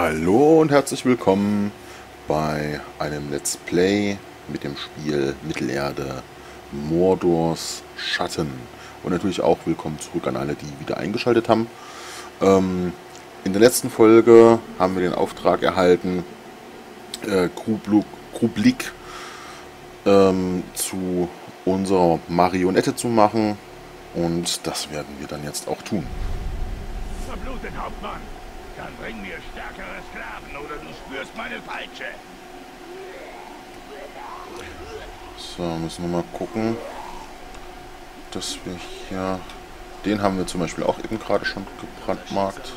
Hallo und herzlich willkommen bei einem Let's Play mit dem Spiel Mittelerde Mordors Schatten. Und natürlich auch willkommen zurück an alle, die wieder eingeschaltet haben. In der letzten Folge haben wir den Auftrag erhalten, Grublik zu unserer Marionette zu machen. Und das werden wir dann jetzt auch tun. Verblut den Hauptmann! Dann bring mir stärkere Sklaven oder du spürst meine Peitsche. So, müssen wir mal gucken, dass wir hier... Den haben wir zum Beispiel auch eben gerade schon gebrandmarkt.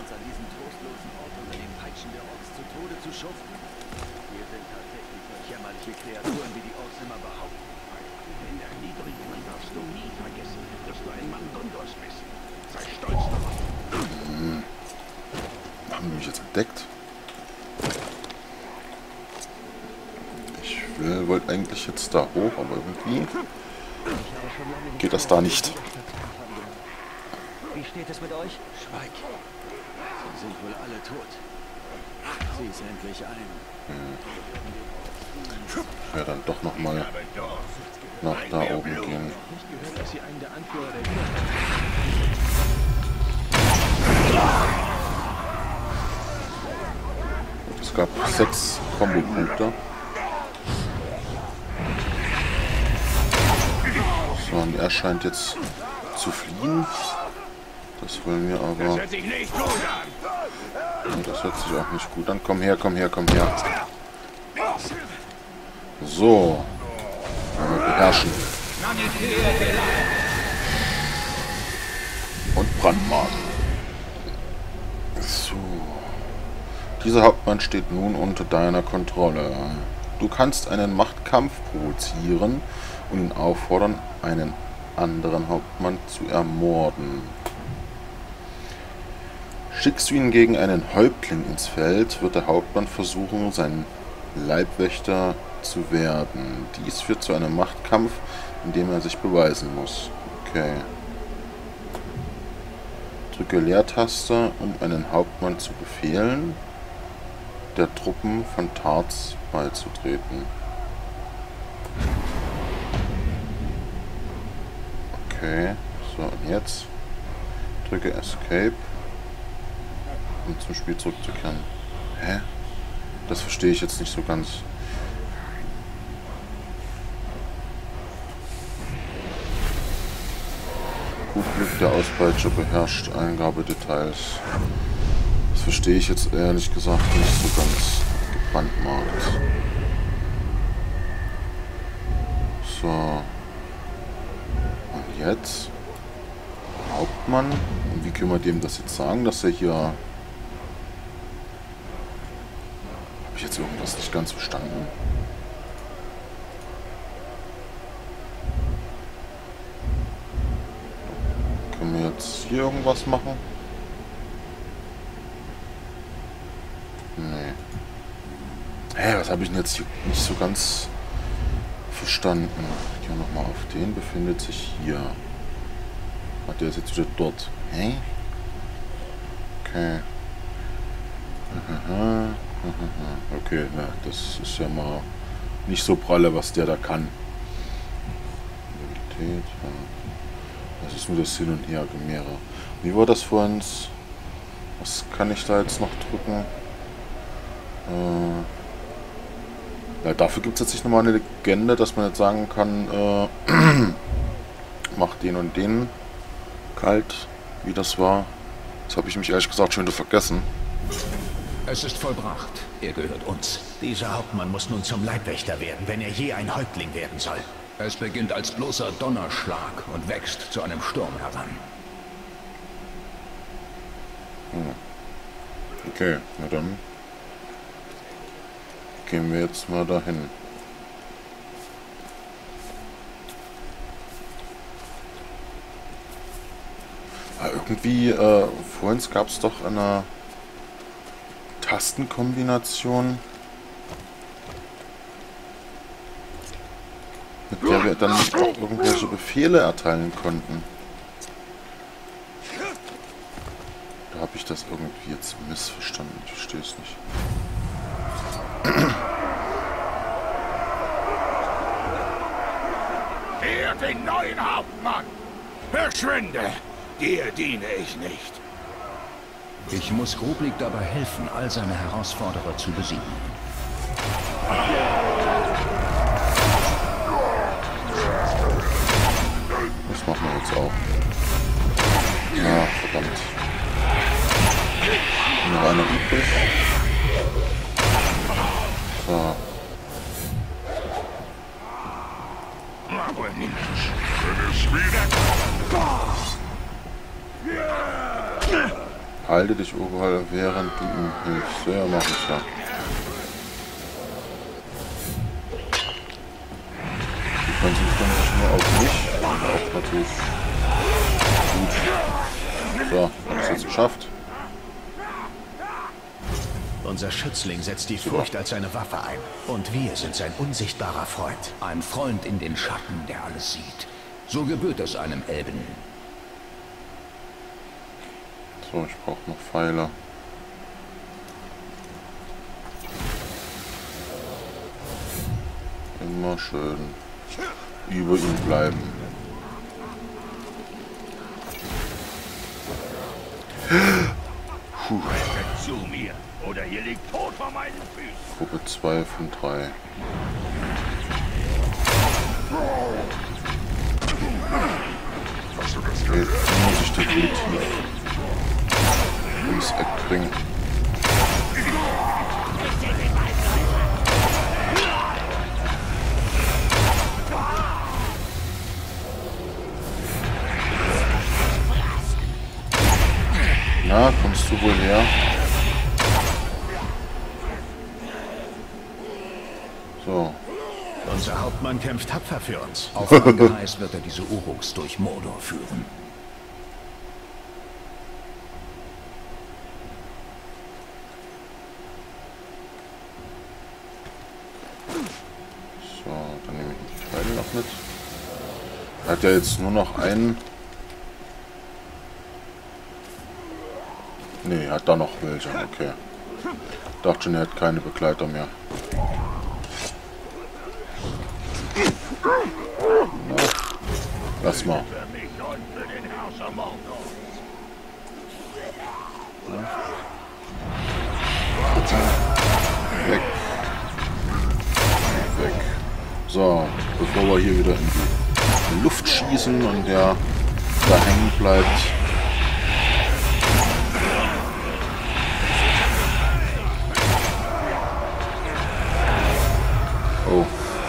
Haben die mich jetzt entdeckt? Ich wollte eigentlich jetzt da hoch, aber irgendwie geht das da nicht. Wie steht es mit euch? Schweig. Sie sind wohl alle tot. Sieh es endlich ein. Ich werde dann doch nochmal nach da oben gehen. Ich gehört, dass Sie einen der Anführer der Es gab 6 Kombo-Punkte. So, und er scheint jetzt zu fliehen. Das wollen wir aber... Das hört sich nicht gut an! Und das hört sich auch nicht gut an. Komm her, komm her, komm her. So. Beherrschen. Und brandmarken. So. Dieser Hauptmann steht nun unter deiner Kontrolle. Du kannst einen Machtkampf provozieren und ihn auffordern, einen anderen Hauptmann zu ermorden. Schickst du ihn gegen einen Häuptling ins Feld, wird der Hauptmann versuchen, sein Leibwächter zu werden. Dies führt zu einem Machtkampf, in dem er sich beweisen muss. Okay. Drücke Leertaste, um einen Hauptmann zu befehlen, der Truppen von Tarz beizutreten. Okay, so und jetzt drücke Escape, um zum Spiel zurückzukehren. Hä? Das verstehe ich jetzt nicht so ganz. Grublik der Auspeitscher beherrscht Eingabedetails. Das verstehe ich jetzt ehrlich gesagt nicht so ganz gebrandmarkt. So. Und jetzt? Hauptmann. Und wie können wir dem das jetzt sagen, dass er hier... Habe ich jetzt irgendwas nicht ganz verstanden? Können wir jetzt hier irgendwas machen? Nee. Hä, was habe ich denn jetzt hier nicht so ganz verstanden? Gehen wir nochmal auf den, befindet sich hier. Der ist jetzt wieder dort. Hä? Okay. Okay, na, das ist ja mal nicht so pralle, was der da kann. Mobilität, ja. Das ist nur das Hin- und Her-Gemehre. Wie war das vor uns? Was kann ich da jetzt noch drücken? Ja, dafür gibt es jetzt nicht nochmal eine Legende, dass man jetzt sagen kann, mach den und den kalt, wie das war. Das habe ich mich ehrlich gesagt schon wieder vergessen. Es ist vollbracht. Er gehört uns. Dieser Hauptmann muss nun zum Leibwächter werden, wenn er je ein Häuptling werden soll. Es beginnt als bloßer Donnerschlag und wächst zu einem Sturm heran. Okay, na dann gehen wir jetzt mal dahin. Irgendwie, vorhin gab es doch eine Tastenkombination, mit der wir dann auch irgendwelche Befehle erteilen konnten. Da habe ich das irgendwie jetzt missverstanden? Ich verstehe es nicht. Ehrt den neuen Hauptmann! Verschwinde! Dir diene ich nicht. Ich muss Groblik dabei helfen, all seine Herausforderer zu besiegen. Das machen wir jetzt auch. Ja, verdammt. Noch einer übrig. So. Aber nicht, wenn es wieder... Halte dich überall, während du ihm hilfst. Ja, mach ich ja. Die konzentrieren sich nur auf mich. Auch natürlich gut. So, haben wir es jetzt geschafft. Unser Schützling setzt die Furcht als seine Waffe ein. Und wir sind sein unsichtbarer Freund. Ein Freund in den Schatten, der alles sieht. So gebührt es einem Elben. So, ich brauche noch Pfeile. Immer schön über ihn bleiben. Puh. Zu mir, oder ihr liegt tot vor meinen Füßen. Gruppe 2 von 3. Okay, den muss ich definitiv ums Eck bringen. Na, kommst du wohl her? So. Unser Hauptmann kämpft tapfer für uns. Auf mein Geheiß wird er diese Uruks durch Mordor führen. So, dann nehme ich die Pfeile noch mit. Er hat ja jetzt nur noch einen. Ne, er hat da noch welche, okay. Ich dachte schon, er hat keine Begleiter mehr. Na, lass mal. Für mich und für den Herrscher Mordor. Weg. Weg. So, bevor wir hier wieder in die Luft schießen und der da hängen bleibt. Oh.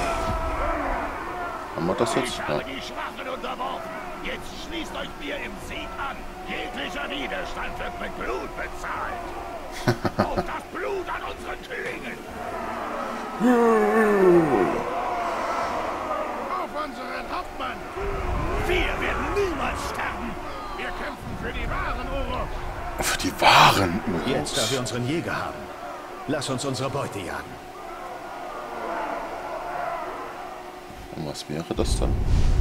Haben wir das jetzt? Ich Ja. habe die Schwachen unterworfen. Jetzt schließt euch mir im Sieg an. Jeglicher Widerstand wird mit Blut bezahlt. Auf das Blut an unseren Klingen. Auf unseren Hauptmann. Wir werden niemals sterben. Wir kämpfen für die wahren Uruks. Für die wahren Jetzt, da wir Uruks. unseren Jäger haben. Lass uns unsere Beute jagen. Und was wäre das dann?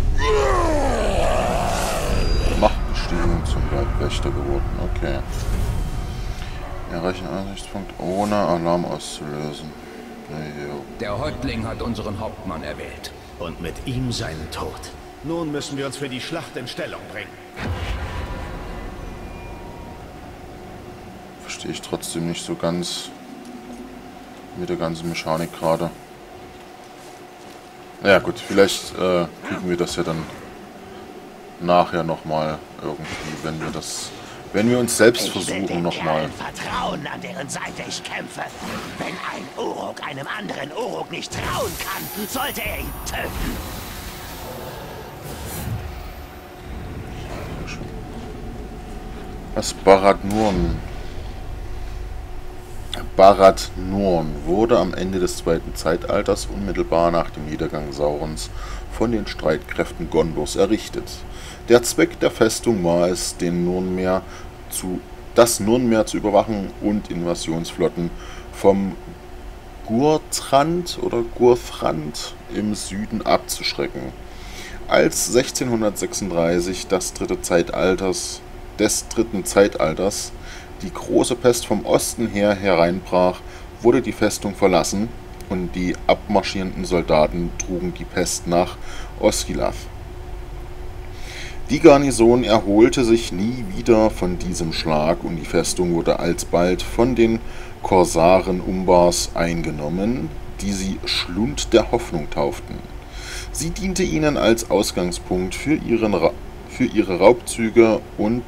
Machtbestimmung zum Leibwächter geworden. Okay. Erreichen einen Ansichtspunkt ohne Alarm auszulösen. Jo. Der Häuptling hat unseren Hauptmann erwählt. Und mit ihm seinen Tod. Nun müssen wir uns für die Schlacht in Stellung bringen. Verstehe ich trotzdem nicht so ganz mit der ganzen Mechanik gerade. Ja gut, vielleicht kriegen wir das ja dann nachher nochmal irgendwie, wenn wir uns selbst versuchen nochmal. Vertrauen, an deren Seite ich kämpfe. Wenn ein Uruk einem anderen Uruk nicht trauen kann, sollte er ihn töten. Das Barad-Nurn wurde am Ende des Zweiten Zeitalters unmittelbar nach dem Niedergang Saurons von den Streitkräften Gondors errichtet. Der Zweck der Festung war es, das Nurnmeer zu überwachen und Invasionsflotten vom Gurthrand im Süden abzuschrecken. Als 1636 des dritten Zeitalters die große Pest vom Osten her hereinbrach, wurde die Festung verlassen und die abmarschierenden Soldaten trugen die Pest nach Osgiliath. Die Garnison erholte sich nie wieder von diesem Schlag und die Festung wurde alsbald von den Korsaren Umbars eingenommen, die sie Schlund der Hoffnung tauften. Sie diente ihnen als Ausgangspunkt für ihre Raubzüge und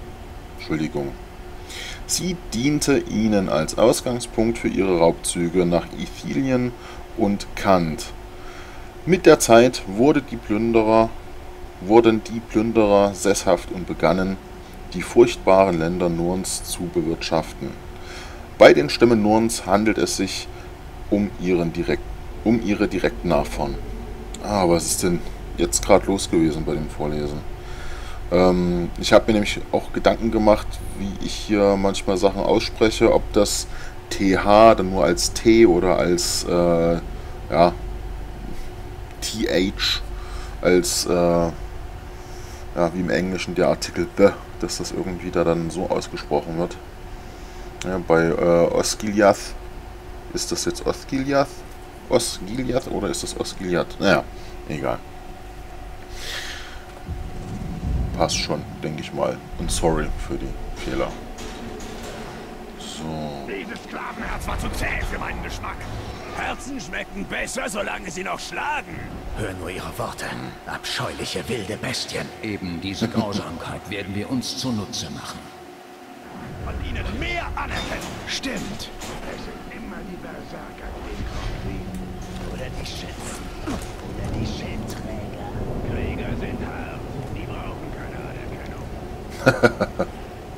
nach Ithilien und Kant. Mit der Zeit wurden die Plünderer sesshaft und begannen, die furchtbaren Länder Nurns zu bewirtschaften. Bei den Stämmen Nurns handelt es sich um ihre direkten Nachfahren. Was ist denn jetzt gerade los gewesen bei dem Vorlesen? Ich habe mir nämlich auch Gedanken gemacht, wie ich hier manchmal Sachen ausspreche, ob das TH dann nur als T oder als TH, als wie im Englischen der Artikel the, dass das irgendwie da dann so ausgesprochen wird. Ja, bei Osgiliath, ist das jetzt Osgiliath oder ist das Osgiliath? Naja, egal. Passt schon, denke ich mal. Und sorry für die Fehler. So. Dieses Sklavenherz war zu zäh für meinen Geschmack. Herzen schmecken besser, solange sie noch schlagen. Hör nur ihre Worte. Abscheuliche wilde Bestien. Eben diese Grausamkeit werden wir uns zunutze machen. Von ihnen mehr anerkennen. Stimmt. Es sind immer die Berserker, die den Kopf kriegen. Oder die Schützen. Oder die Schildträger. Krieger sind hart. Die brauchen keine Anerkennung.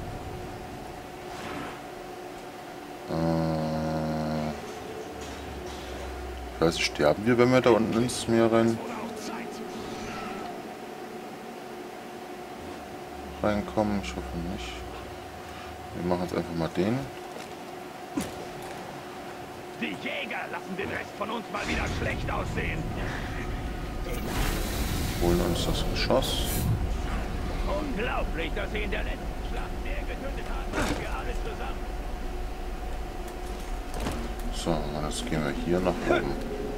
Ich weiß nicht, sterben wir, wenn wir da unten ins Meer reinkommen? Ich hoffe nicht. Wir machen jetzt einfach mal den. Die Jäger lassen den Rest von uns mal wieder schlecht aussehen. Holen uns das Geschoss. Unglaublich, dass sie in der letzten Schlacht mehr getötet haben als wir alle zusammen. So, jetzt gehen wir hier nach oben.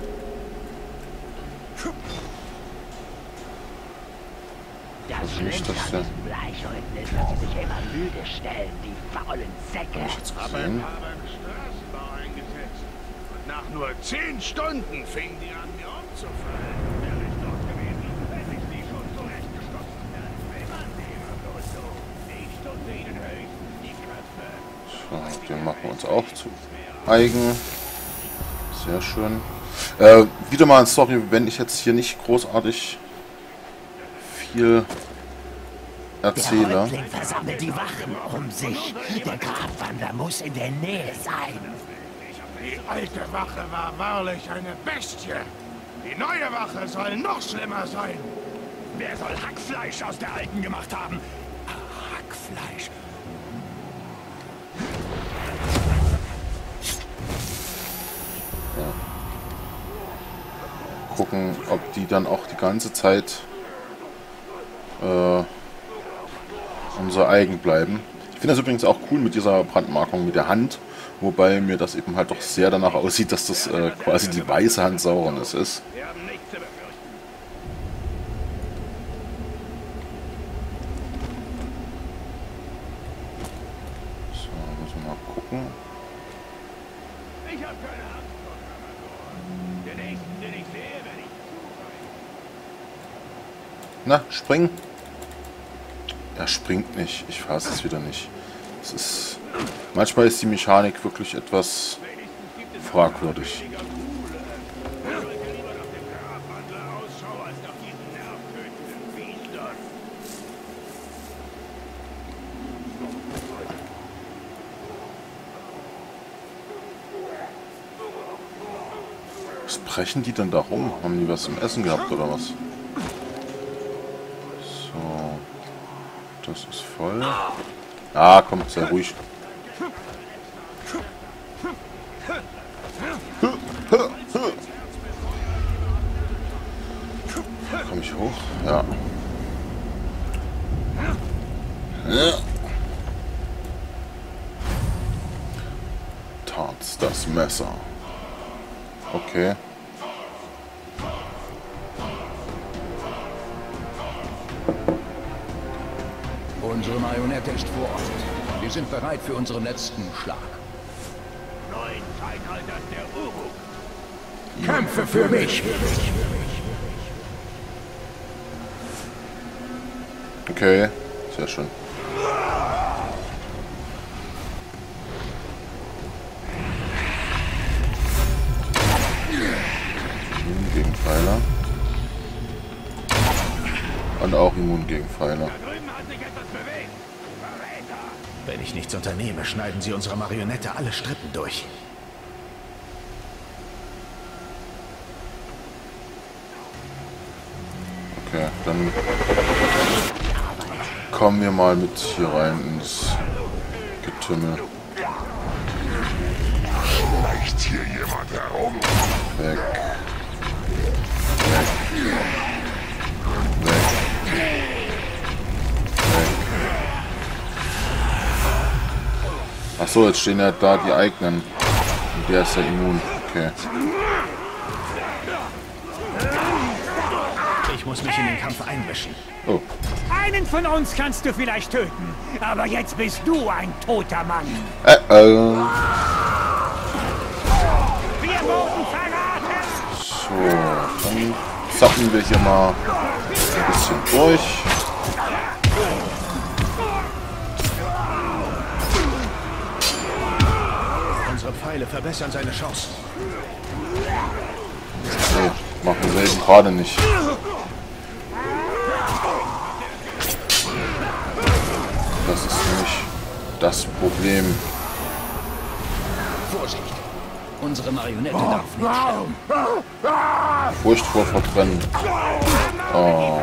Das Schlimmste an diesen Bleichhäuten ist, dass sie sich immer müde stellen, die faulen Säcke. Hab ich jetzt Aber gesehen? ein paar beim Straßenbau eingesetzt. Und nach nur 10 Stunden fingen die an, mir umzufallen. Wäre ich dort gewesen, hätte ich sie schon zurechtgestoßen. Dann wimmern sie immer bloß so. Ich stunde ihnen höchstens die Köpfe. So, den machen wir uns auch zu eigen. Sehr schön. Wieder mal, sorry, wenn ich jetzt hier nicht großartig viel erzähle. Der Häuptling versammelt die Wachen um sich. Der Grabwander muss in der Nähe sein. Die alte Wache war wahrlich eine Bestie. Die neue Wache soll noch schlimmer sein. Wer soll Hackfleisch aus der alten gemacht haben? Hackfleisch. Gucken, ob die dann auch die ganze Zeit unser eigen bleiben. Ich finde das übrigens auch cool mit dieser Brandmarkung mit der Hand, wobei mir das eben halt doch sehr danach aussieht, dass das quasi die weiße Hand Saurones ist. Wir haben nichts zu befürchten. So, müssen wir mal gucken. Ich habe keine Angst vor Kamador. Den nächsten, den ich sehe, werde ich zureichen. Na, spring! Er springt nicht. Ich fasse es wieder nicht. Es ist. Manchmal ist die Mechanik wirklich etwas fragwürdig. Ich sollte lieber nach dem Grabwandler Ausschau als nach diesen nervtötenden Viechern. Was brechen die denn da rum? Haben die was zum Essen gehabt oder was? So. Das ist voll. Ah, komm, sei ruhig. Komm ich hoch? Ja. Ja. Das Messer. Okay. Unsere Marionette ist vor Ort. Wir sind bereit für unseren letzten Schlag. Neuen Zeitalters der Uruk. Kämpfe für mich! Okay, sehr schön. Immun gegen Pfeiler. Und auch immun gegen Pfeiler. Da drüben hat sich etwas bewegt. Verräter! Wenn ich nichts unternehme, schneiden sie unserer Marionette alle Strippen durch. Okay, dann kommen wir mal mit hier rein ins Getümmel. Schleicht hier jemand herum? Weg. Achso, jetzt stehen ja da die eigenen. Und der ist ja immun. Okay. Ich muss mich in den Kampf einmischen. Oh. Einen von uns kannst du vielleicht töten, aber jetzt bist du ein toter Mann. Wir wurden verraten! So, dann zappen wir hier mal ein bisschen durch. Unsere Pfeile verbessern seine Chancen. Nee, machen wir selten gerade nicht. Das ist nämlich das Problem. Vorsicht! Unsere Marionette darf nicht sterben. Furcht vor Verbrennen. Oh.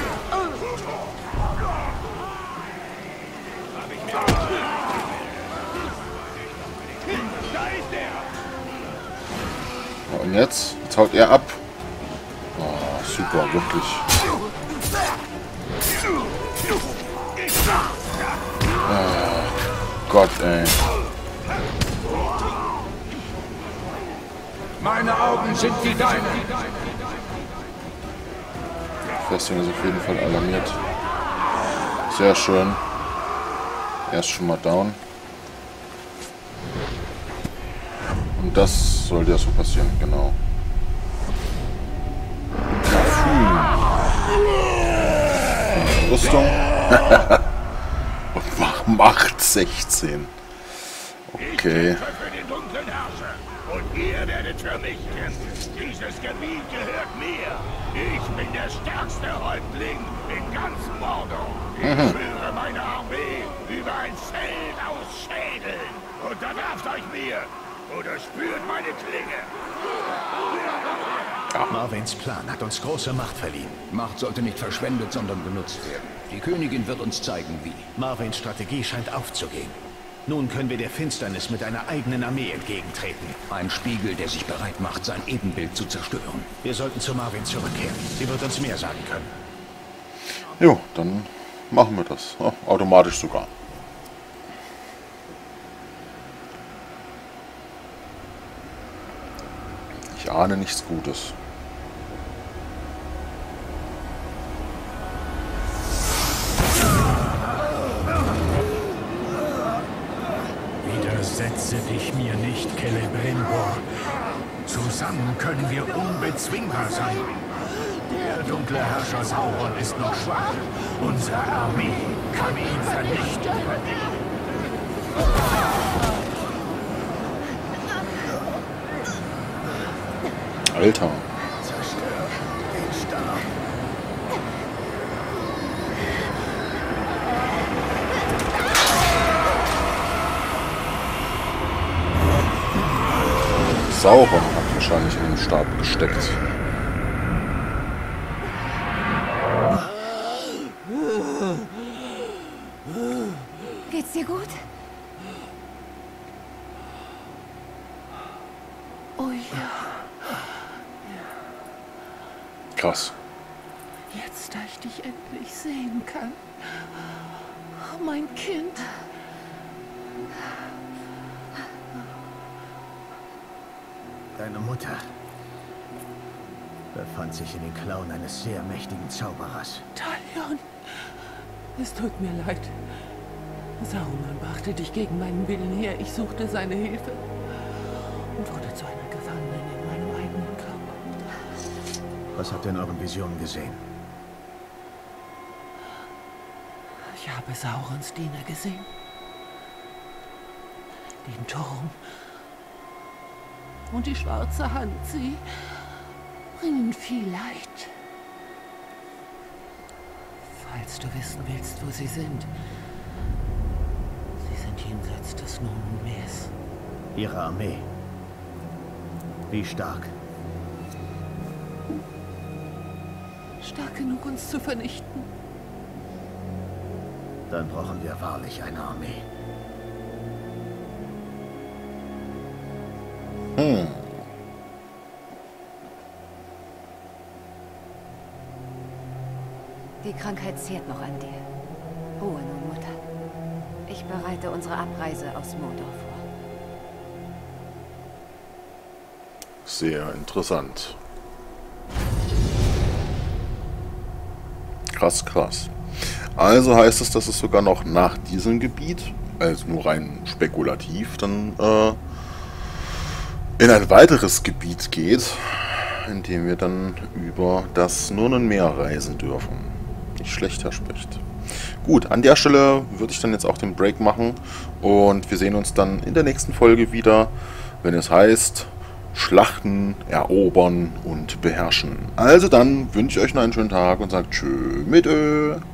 Ja, und jetzt? Jetzt haut er ab. Oh, super, wirklich. Oh, Gott, ey. Meine Augen sind wie deine. Die Festung ist auf jeden Fall alarmiert. Sehr schön. Er ist schon mal down. Und das sollte ja so passieren, genau. Rüstung. Und Macht 16. Okay. Für den dunklen Herrscher. Und ihr werdet für mich kämpfen. Dieses Gebiet gehört mir. Ich bin der stärkste Häuptling in ganz Mordor. Ich führe meine Armee über ein Feld aus Schädeln. Unterwerft euch mir oder spürt meine Klinge. Marvins Plan hat uns große Macht verliehen. Macht sollte nicht verschwendet, sondern genutzt werden. Die Königin wird uns zeigen, wie. Marvins Strategie scheint aufzugehen. Nun können wir der Finsternis mit einer eigenen Armee entgegentreten. Ein Spiegel, der sich bereit macht, sein Ebenbild zu zerstören. Wir sollten zu Marvin zurückkehren. Sie wird uns mehr sagen können. Jo, dann machen wir das. Oh, automatisch sogar. Ich ahne nichts Gutes. Widersetze dich mir nicht, Celebrimbor. Zusammen können wir unbezwingbar sein. Der dunkle Herrscher Sauron ist noch schwach. Unsere Armee kann ihn vernichten. Alter. Zerstört den Stab. Sauron hat wahrscheinlich in den Stab gesteckt. Geht's dir gut? Oh ja. Krass. Jetzt, da ich dich endlich sehen kann. Oh, mein Kind. Deine Mutter befand sich in den Klauen eines sehr mächtigen Zauberers. Talion, es tut mir leid. Saruman brachte dich gegen meinen Willen her. Ich suchte seine Hilfe und wurde zu einer Gefangenen in meinem eigenen Körper. Was habt ihr in euren Visionen gesehen? Ich habe Saurons Diener gesehen. Den Turm und die schwarze Hand. Sie bringen viel Leid. Falls du wissen willst, wo sie sind. Sie sind jenseits des Nunmeers. Ihre Armee. Wie stark? Stark genug, uns zu vernichten. Dann brauchen wir wahrlich eine Armee. Die Krankheit zehrt noch an dir. Ruhe nun, Mutter. Ich bereite unsere Abreise aus Mordor vor. Sehr interessant. Krass, krass. Also heißt es, dass es sogar noch nach diesem Gebiet, also nur rein spekulativ, dann in ein weiteres Gebiet geht, in dem wir dann über das Nurnenmeer reisen dürfen. Nicht schlecht, Herr Specht. Gut, an der Stelle würde ich dann jetzt auch den Break machen und wir sehen uns dann in der nächsten Folge wieder, wenn es heißt Schlachten, erobern und beherrschen. Also dann wünsche ich euch noch einen schönen Tag und sagt tschö mit Ö.